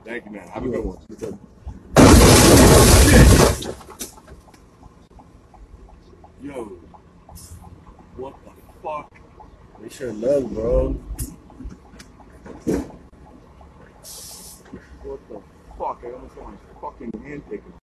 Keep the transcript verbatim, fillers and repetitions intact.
Thank you, man. Have a good one. Yo, what the fuck? They sure none, bro. What the fuck? I almost got my fucking hand taken.